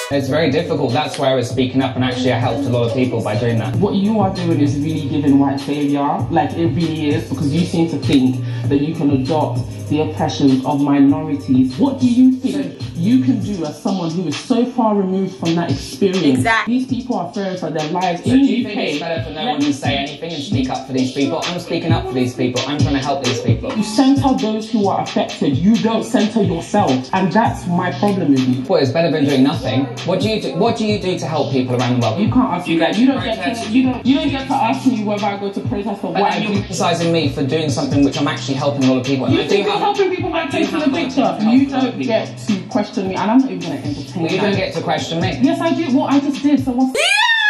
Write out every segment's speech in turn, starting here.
It's very difficult. That's why I was speaking up, and actually I helped a lot of people by doing that. What you are doing is really giving white saviour, like it really is, because you seem to think that you can adopt the oppressions of minorities. What do you think you can do as someone who is so far removed from that experience? Exactly. These people are fearing for their lives. So do you think it's better for no one to say anything and speak up for these people? I'm speaking up for these people. I'm trying to help these people. You centre those who are affected. You don't centre yourself, and that's my problem with you. Well, it's better than doing nothing. What do you do? What do you do to help people around the world? You can't ask me that. You don't get to ask me whether I go to protest or what I do. You're criticising me for doing something which I'm actually helping a lot of people. You think you're helping people by taking a picture? You don't get to question me, and I'm not even going to entertain that. You don't get to question me. Yes, I do. What I just did. So what's...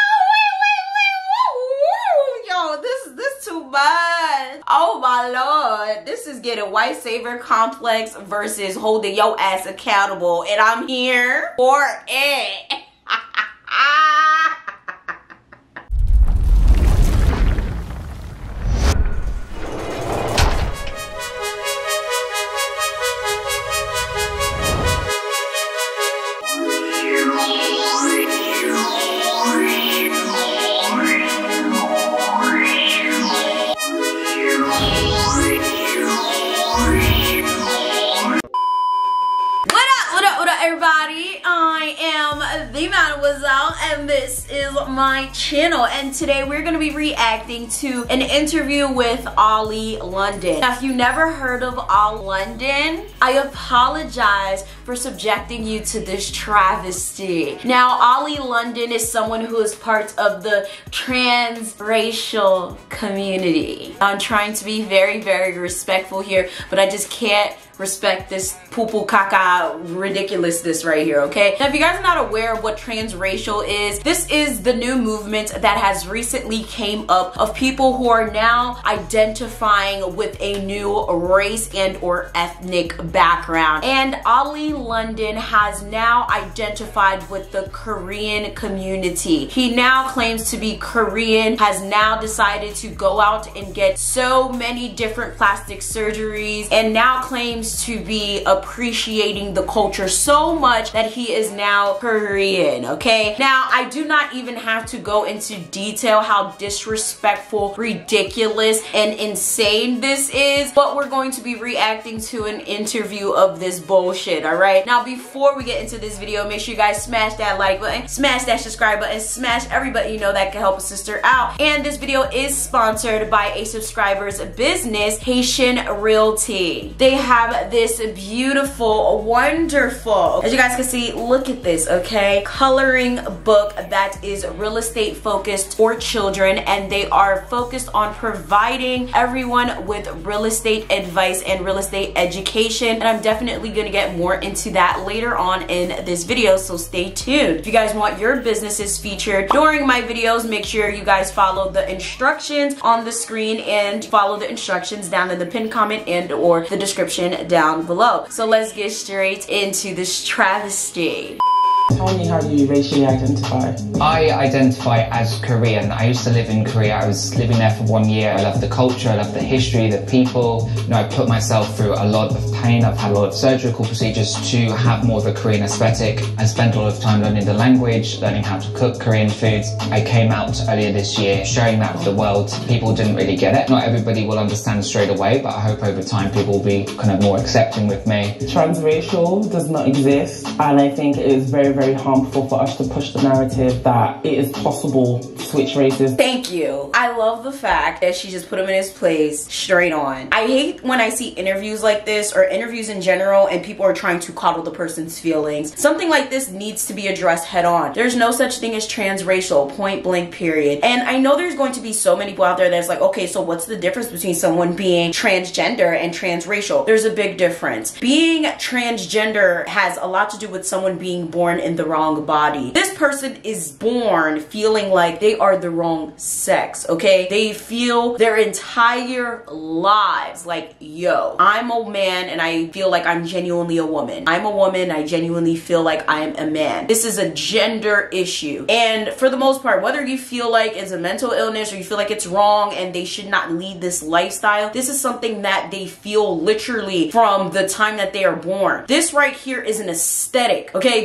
Yo, this too much. Oh my lord, this is getting white savior complex versus holding your ass accountable, and I'm here for it. Everybody, I am the Mademoiselle, and this is my channel, and today we're going to be reacting to an interview with Ollie London. Now, if you never heard of Ollie London, I apologize for subjecting you to this travesty. Now, Ollie London is someone who is part of the transracial community. I'm trying to be very, very respectful here, but I just can't respect this poo-poo caca ridiculousness right here, okay? Now, if you guys are not aware of what transracial is, this is the new movement that has recently came up of people who are now identifying with a new race and or ethnic background. And Ollie London has now identified with the Korean community. He now claims to be Korean, has now decided to go out and get so many different plastic surgeries, and now claims to be appreciating the culture so much that he is now Korean, okay? Now, I do not even have to go into detail how disrespectful, ridiculous, and insane this is, but we're going to be reacting to an interview of this bullshit, all right? Now, before we get into this video, make sure you guys smash that like button, smash that subscribe button, smash everybody you know that can help a sister out. And this video is sponsored by a subscriber's business, Haitian Realty. They have this beautiful, wonderful, as you guys can see, look at this, okay, coloring book that is real estate focused for children, and they are focused on providing everyone with real estate advice and real estate education, and I'm definitely gonna get more into that later on in this video, so stay tuned. If you guys want your businesses featured during my videos, make sure you guys follow the instructions on the screen and follow the instructions down in the pinned comment and or the description down below. So let's get straight into this travesty. Tell me, how do you racially identify? I identify as Korean. I used to live in Korea. I was living there for 1 year. I love the culture, I love the history, the people. You know, I put myself through a lot of pain. I've had a lot of surgical procedures to have more of a Korean aesthetic. I spent a lot of time learning the language, learning how to cook Korean foods. I came out earlier this year sharing that with the world. People didn't really get it. Not everybody will understand straight away, but I hope over time people will be kind of more accepting with me. Transracial does not exist, and I think it is very, very harmful for us to push the narrative that it is possible to switch races. Thank you. I love the fact that she just put him in his place straight on. I hate when I see interviews like this, or interviews in general, and people are trying to coddle the person's feelings. Something like this needs to be addressed head on. There's no such thing as transracial, point blank period. And I know there's going to be so many people out there that's like, okay, so what's the difference between someone being transgender and transracial? There's a big difference. Being transgender has a lot to do with someone being born in the wrong body. This person is born feeling like they are the wrong sex, okay? They feel their entire lives like, yo, I'm a man and I feel like I'm genuinely a woman. I'm a woman, I genuinely feel like I am a man. This is a gender issue. And for the most part, whether you feel like it's a mental illness or you feel like it's wrong and they should not lead this lifestyle, this is something that they feel literally from the time that they are born. This right here is an aesthetic, okay? This is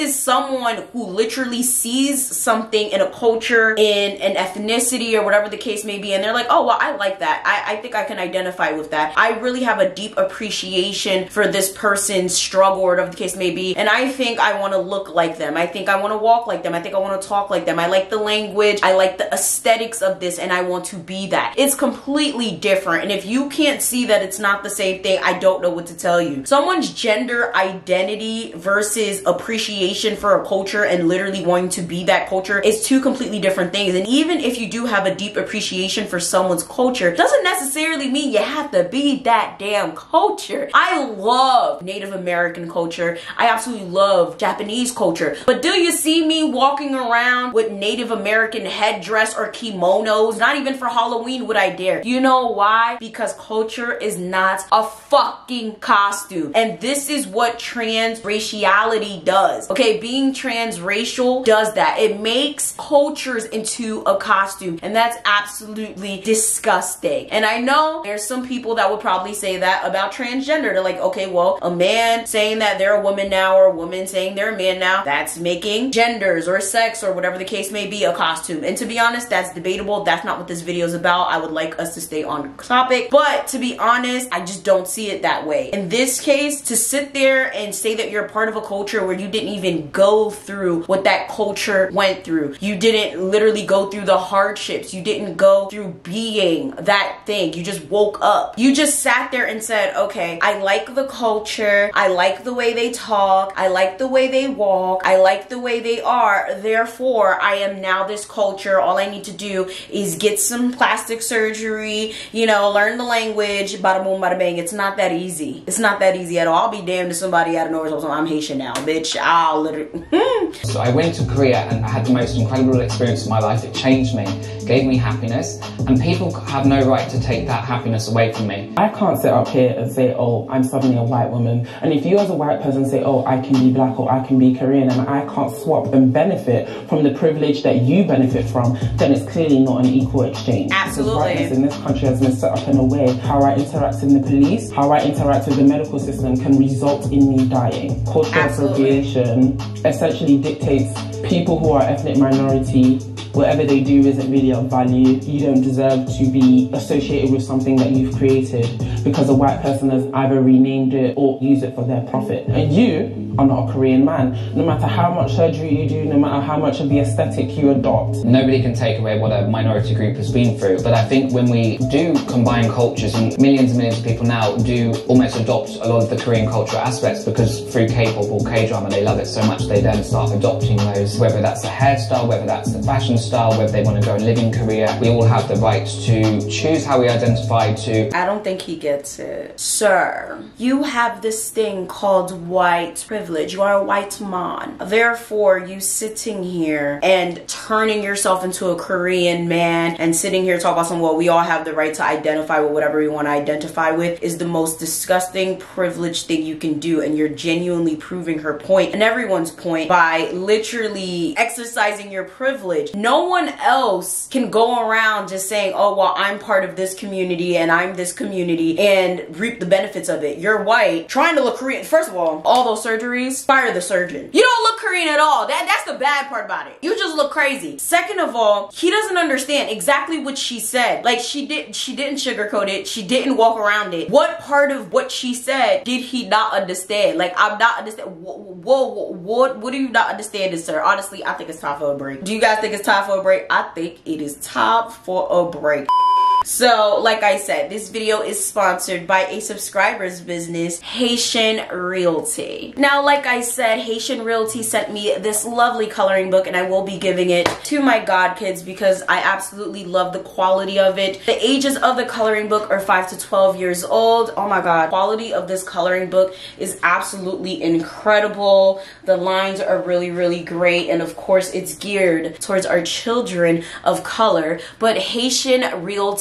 is someone who literally sees something in a culture, in an ethnicity, or whatever the case may be, and they're like, oh, well, I like that. I think I can identify with that. I really have a deep appreciation for this person's struggle, or whatever the case may be, and I think I want to look like them. I think I want to walk like them. I think I want to talk like them. I like the language. I like the aesthetics of this, and I want to be that. It's completely different, and if you can't see that it's not the same thing, I don't know what to tell you. Someone's gender identity versus appreciation for a culture and literally wanting to be that culture is two completely different things. And even if you do have a deep appreciation for someone's culture, doesn't necessarily mean you have to be that damn culture. I love Native American culture. I absolutely love Japanese culture. But do you see me walking around with Native American headdress or kimonos? Not even for Halloween would I dare. You know why? Because culture is not a fucking costume. And this is what transraciality does. Okay, being transracial does that. It makes cultures into a costume, and that's absolutely disgusting. And I know there's some people that would probably say that about transgender. They're like, okay, well, a man saying that they're a woman now, or a woman saying they're a man now, that's making genders or sex or whatever the case may be a costume. And to be honest, that's debatable. That's not what this video is about. I would like us to stay on topic, but to be honest, I just don't see it that way. In this case, to sit there and say that you're a part of a culture where you didn't even go through what that culture went through, you didn't literally go through the hardships, you didn't go through being that thing, you just woke up, you just sat there and said, okay, I like the culture, I like the way they talk, I like the way they walk, I like the way they are, therefore I am now this culture. All I need to do is get some plastic surgery, you know, learn the language, bada boom, bada bang. It's not that easy. It's not that easy at all. I'll be damned if somebody out of nowhere says, I'm Haitian now, bitch. I'll literally. So I went to Korea and I had the most incredible experience of my life. It changed me, gave me happiness, and people have no right to take that happiness away from me. I can't sit up here and say, oh, I'm suddenly a white woman. And if you as a white person say, oh, I can be black or I can be Korean, and I can't swap and benefit from the privilege that you benefit from, then it's clearly not an equal exchange. Absolutely. Because whiteness in this country has been set up in a way, how I interact in the police, how I interact with the medical system can result in me dying. Cultural appropriation essentially dictates people who are ethnic minority, whatever they do isn't really of value. You don't deserve to be associated with something that you've created because a white person has either renamed it or used it for their profit. And you are not a Korean man. No matter how much surgery you do, no matter how much of the aesthetic you adopt. Nobody can take away what a minority group has been through, but I think when we do combine cultures, and millions and millions of people now do almost adopt a lot of the Korean cultural aspects, because through K-pop or K-drama they love it so much, they then start adopting those, whether that's the hairstyle, whether that's the fashion style, whether they want to go and live in Korea. We all have the right to choose how we identify to. I don't think he gets it. Sir, you have this thing called white privilege. You are a white man. Therefore, you sitting here and turning yourself into a Korean man and sitting here talking about something, well, we all have the right to identify with whatever we want to identify with, is the most disgusting privileged thing you can do. And you're genuinely proving her point and everyone's point by literally exercising your privilege. No one else can go around just saying, oh, well, I'm part of this community and I'm this community and reap the benefits of it. You're white, trying to look Korean. First of all those surgeries, fire the surgeon. You don't look Korean at all. That's the bad part about it. You just look crazy. Second of all, he doesn't understand exactly what she said. Like, she didn't sugarcoat it. She didn't walk around it. What part of what she said did he not understand? Like, I'm not understand. What do you not understand, sir? Honestly, I think it's time for a break. Do you guys think it's time for a break? I think it is time for a break. So, like I said, this video is sponsored by a subscriber's business, Haitian Realty. Now, like I said, Haitian Realty sent me this lovely coloring book, and I will be giving it to my godkids because I absolutely love the quality of it. The ages of the coloring book are 5 to 12 years old. Oh my god, quality of this coloring book is absolutely incredible. The lines are really, really great, and of course, it's geared towards our children of color. But Haitian Realty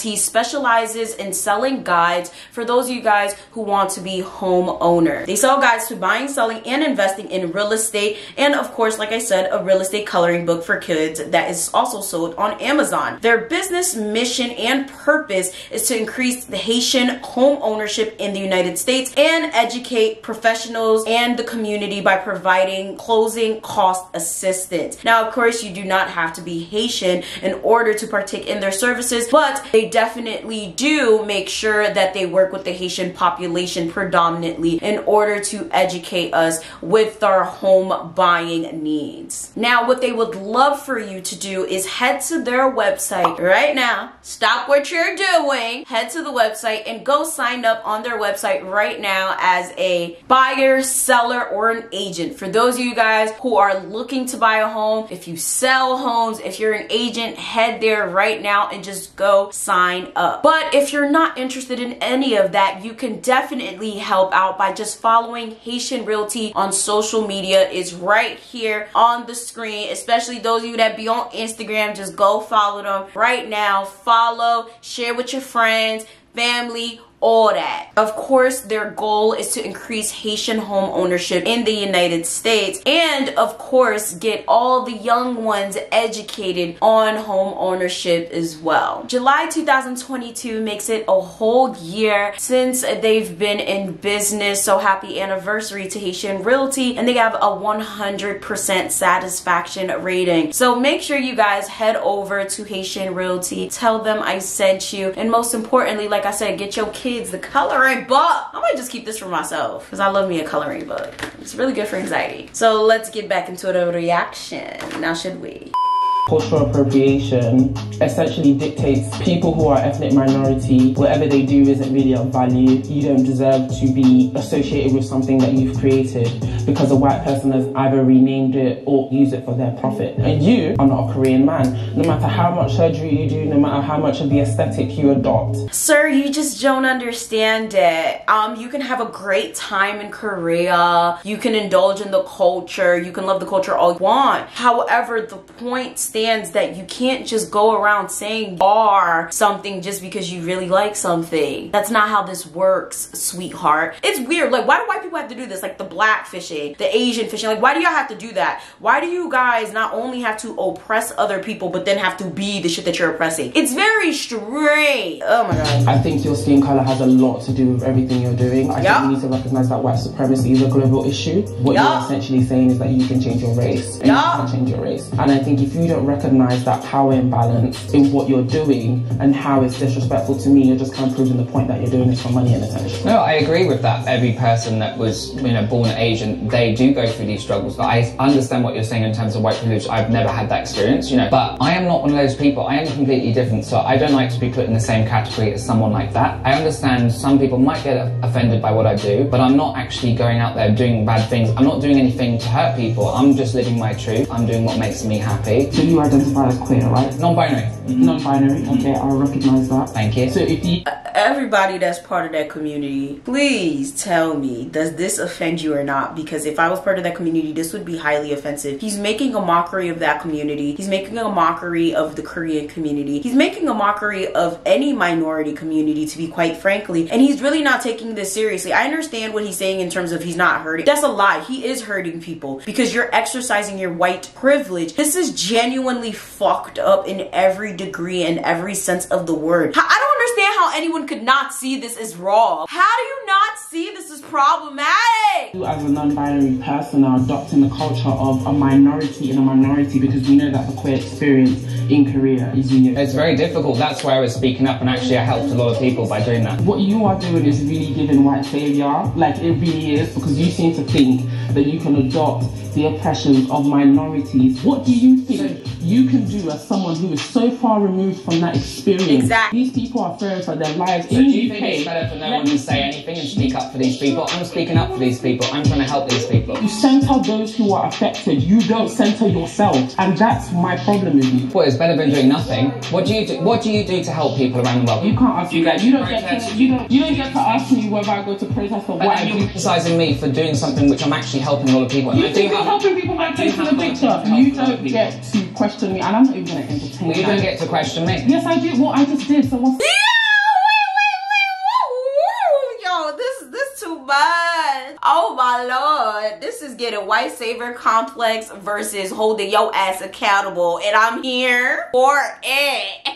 Realty specializes in selling guides for those of you guys who want to be homeowners. They sell guides to buying, selling, and investing in real estate, and of course, like I said, a real estate coloring book for kids that is also sold on Amazon. Their business mission and purpose is to increase the Haitian home ownership in the United States and educate professionals and the community by providing closing cost assistance. Now, of course, you do not have to be Haitian in order to partake in their services, but they definitely do make sure that they work with the Haitian population predominantly in order to educate us with our home buying needs. Now, what they would love for you to do is head to their website right now. Stop what you're doing, head to the website and go sign up on their website right now as a buyer, seller, or an agent. For those of you guys who are looking to buy a home, if you sell homes, if you're an agent, head there right now and just go sign up. But if you're not interested in any of that, you can definitely help out by just following Haitian Realty on social media. It's right here on the screen, especially those of you that be on Instagram. Just go follow them right now. Follow, share with your friends, family, all that. Of course, their goal is to increase Haitian home ownership in the United States and of course get all the young ones educated on home ownership as well. July 2022 makes it a whole year since they've been in business, so happy anniversary to Haitian Realty, and they have a 100% satisfaction rating. So make sure you guys head over to Haitian Realty, tell them I sent you, and most importantly, like I said, get your kids the coloring book. I might just keep this for myself because I love me a coloring book. It's really good for anxiety. So let's get back into the reaction. Now should we? Cultural appropriation essentially dictates people who are ethnic minority, whatever they do isn't really of value. You don't deserve to be associated with something that you've created because a white person has either renamed it or used it for their profit. And you are not a Korean man. No matter how much surgery you do, no matter how much of the aesthetic you adopt. Sir, you just don't understand it. You can have a great time in Korea. You can indulge in the culture. You can love the culture all you want. However, the point stands that you can't just go around saying you are something just because you really like something. That's not how this works, sweetheart. It's weird. Like, why do white people have to do this? Like the black fishing, the Asian fishing. Like, why do y'all have to do that? Why do you guys not only have to oppress other people, but then have to be the shit that you're oppressing? It's very strange. Oh my God. I think your skin color has a lot to do with everything you're doing. I think we need to recognize that white supremacy is a global issue. What you're essentially saying is that you can change your race. And you can change your race. And I think if you don't recognize that power imbalance in what you're doing and how it's disrespectful to me, you're just kind of proving the point that you're doing this for money and attention. No, I agree with that. Every person that was, born Asian, they do go through these struggles. But I understand what you're saying in terms of white privilege. I've never had that experience, but I am not one of those people. I am completely different, so I don't like to be put in the same category as someone like that. I understand some people might get offended by what I do, but I'm not actually going out there doing bad things. I'm not doing anything to hurt people. I'm just living my truth. I'm doing what makes me happy. So you identify as queer, right? Non-binary. Non-binary, okay, I recognize that. Thank you. So if you... Everybody that's part of that community, please tell me, does this offend you or not? Because if I was part of that community, this would be highly offensive. He's making a mockery of that community. He's making a mockery of the Korean community. He's making a mockery of any minority community, to be quite frankly. And he's really not taking this seriously. I understand what he's saying in terms of he's not hurting. That's a lie. He is hurting people because you're exercising your white privilege. This is genuinely fucked up in every degree and every sense of the word. I don't understand how anyone could not see this as wrong. How do you not see this as problematic? You as a non-binary person are adopting the culture of a minority in a minority because we know that the queer experience in Korea is unique. It's very difficult. That's why I was speaking up, and actually I helped a lot of people by doing that. What you are doing is really giving white savior, like it really is, because you seem to think that you can adopt the oppressions of minorities. What do you think you can do as someone who is so far removed from that experience? Exactly. These people are fearing for their lives. So do you think it's better for no one to say anything and speak up for these people? I'm speaking up for these people. I'm trying to help these people. You center those who are affected. You don't center yourself, and that's my problem with you. Well, it's better than doing nothing. What do you do? What do you do to help people around the world? You can't ask me that. You don't get to ask me whether I go to protest or what I do. You're criticizing me for doing something which I'm actually helping a lot of people. You think you're helping people by taking a picture. You don't get to question question me, and I'm not even going to entertain Well, you that. don't get to question me. Yes, I do. Well, I just did. So what's... Yo, this too much. Oh my lord, this is getting white savior complex versus holding your ass accountable, and I'm here for it.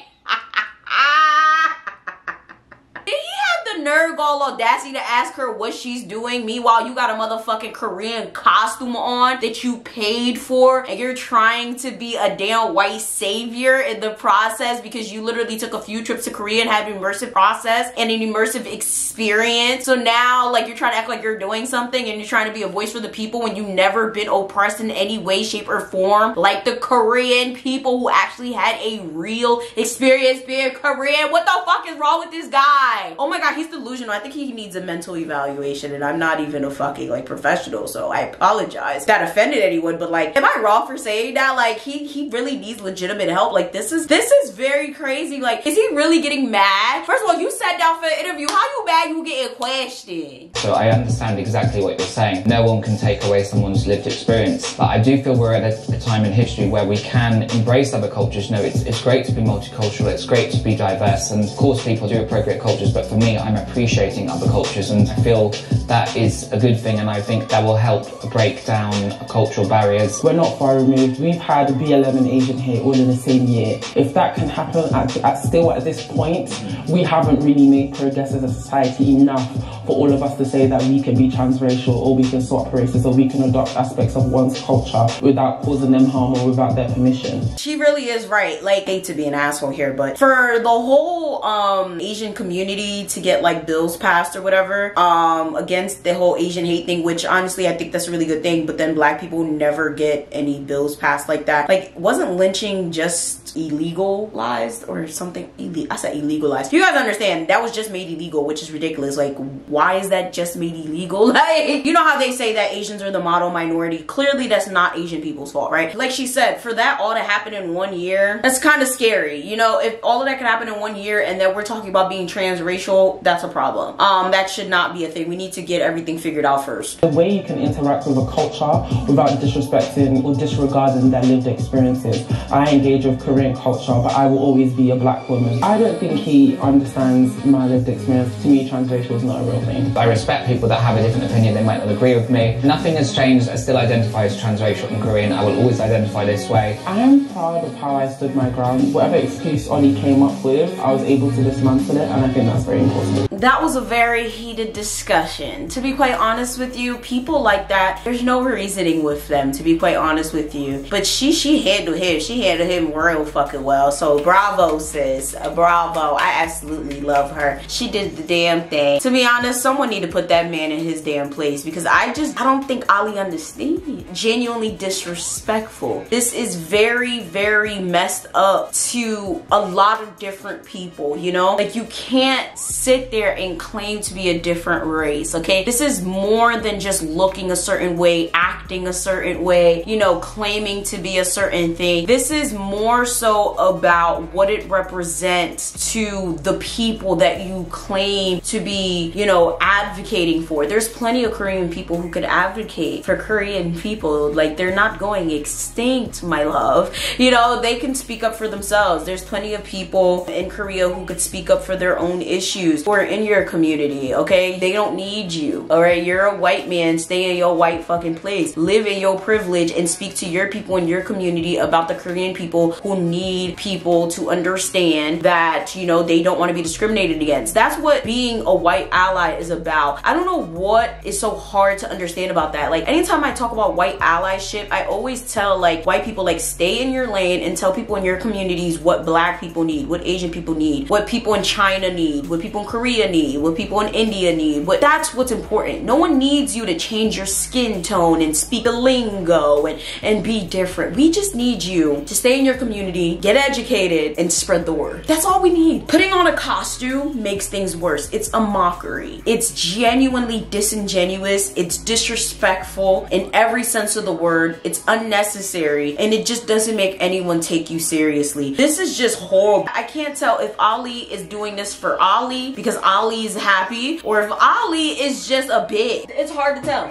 Did he have the nerve, gall, audacity to ask her what she's doing? Meanwhile, you got a motherfucking Korean costume on that you paid for, and you're trying to be a damn white savior in the process because you literally took a few trips to Korea and had an immersive process and an immersive experience. So now, like, you're trying to act like you're doing something and you're trying to be a voice for the people when you've never been oppressed in any way, shape, or form, like the Korean people who actually had a real experience being Korean. What the fuck is wrong with this guy? Oh my god, he's delusional. I think he needs a mental evaluation, and I'm not even a fucking like professional, so I apologize. That offended anyone, but like, am I wrong for saying that? Like, he really needs legitimate help. Like, this is very crazy. Like, is he really getting mad? First of all, you sat down for an interview. How you mad you getting questioned? So I understand exactly what you're saying. No one can take away someone's lived experience, but I do feel we're at a time in history where we can embrace other cultures. You know, it's great to be multicultural, it's great to be diverse, and of course people do appropriate cultures, but for me, I'm appreciating other cultures, and I feel that is a good thing, and I think that will help break down cultural barriers. We're not far removed. We've had BLM and Asian hate all in the same year. If that can happen still at this point, we haven't really made progress as a society enough for all of us to say that we can be transracial, or we can swap races, or we can adopt aspects of one's culture without causing them harm or without their permission. She really is right. Like, I hate to be an asshole here, but for the whole Asian community to get like bills passed or whatever against the whole Asian hate thing, which honestly I think that's a really good thing, but then black people never get any bills passed like that. Like, wasn't lynching just illegalized or something? I said illegalized. You guys understand, that was just made illegal, which is ridiculous. Like, why is that just made illegal? Like, you know how they say that Asians are the model minority? Clearly that's not Asian people's fault, right? Like she said, for that all to happen in 1 year, that's kind of scary. You know, if all of that could happen in 1 year and then we're talking about being transracial, that's a problem. That should not be a thing. We need to get everything figured out first. The way you can interact with a culture without disrespecting or disregarding their lived experiences. I engage with Korean culture, but I will always be a black woman. I don't think he understands my lived experience. To me, transracial is not a real thing. I respect people that have a different opinion. They might not agree with me. Nothing has changed. I still identify as transracial and Korean. I will always identify this way. I am proud of how I stood my ground. Whatever excuse Ollie came up with, I was able to dismantle it, and I think that's very important. That was a very heated discussion. To be quite honest with you, people like that, there's no reasoning with them, to be quite honest with you. But she handled him. She handled him real fucking well. So bravo, sis. Bravo. I absolutely love her. She did the damn thing. To be honest, someone need to put that man in his damn place, because I don't think Ali understands. Genuinely disrespectful. This is very, very messed up to a lot of different people, you know? Like, you can't sit there and claim to be a different race, okay? This is more than just looking a certain way, acting a certain way, you know, claiming to be a certain thing. This is more so about what it represents to the people that you claim to be, you know, advocating for. There's plenty of Korean people who could advocate for Korean people. Like, they're not going extinct, my love. You know, they can speak up for themselves. There's plenty of people in Korea who could speak up for their own issues or in your community, okay? They don't need you, all right? You're a white man. Stay in your white fucking place. Live in your privilege and speak to your people in your community about the Korean people who need people to understand that, you know, they don't want to be discriminated against. That's what being a white ally is about. I don't know what is so hard to understand about that. Like, anytime I talk about white allyship, I always tell like white people, like, stay in your lane and tell people in your communities what black people need, what Asian people need, what people in China need, what people in Korea need, what people in India need. But that's what's important. No one needs you to change your skin tone and speak the lingo and be different. We just need you to stay in your community, get educated, and spread the word. That's all we need. Putting on a costume makes things worse. It's a mockery. It's genuinely disingenuous. It's disrespectful in every sense of the word. It's unnecessary, and it just doesn't make anyone take you seriously. This is just horrible. I can't tell if Ali is doing this for Ali because Ali is happy, or if Ali is just a bitch. It's hard to tell.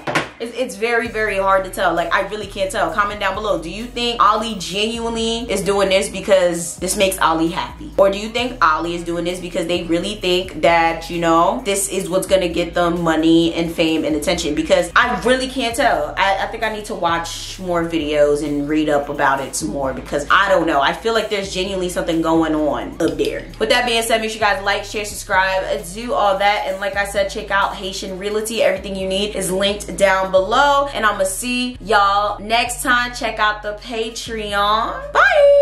It's very, very hard to tell. Like, I really can't tell. Comment down below. Do you think Ali genuinely is doing this because this makes Ali happy? Or do you think Ali is doing this because they really think that, you know, this is what's gonna get them money and fame and attention? Because I really can't tell. I think I need to watch more videos and read up about it some more, because I don't know. I feel like there's genuinely something going on up there. With that being said, make sure you guys like, share, subscribe, do all that. And like I said, check out Haitian Realty. Everything you need is linked down below. And I'm gonna see y'all next time. Check out the Patreon. Bye.